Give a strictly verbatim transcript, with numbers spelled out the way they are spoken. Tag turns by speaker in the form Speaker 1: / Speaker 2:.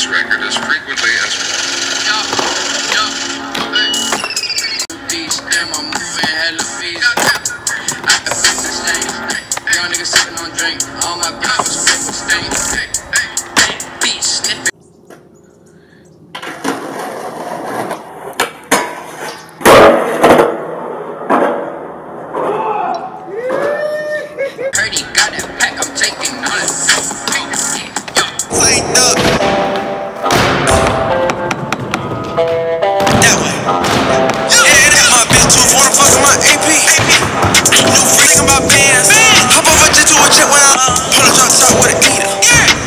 Speaker 1: this record as frequently as
Speaker 2: Yo, yo, hey. Beast, and my moving hella beast. I can fix this thing. Young niggas sipping on drink. All my guys was fake mistakes. Beast, sniffing. Heard he got that pack, I'm taking on it.
Speaker 3: Light up. That way. Yeah, that my bitch too. Wanna fuck with my A P. New freak in my pants. Hop over just to a jet when I pull a drop top with a eater.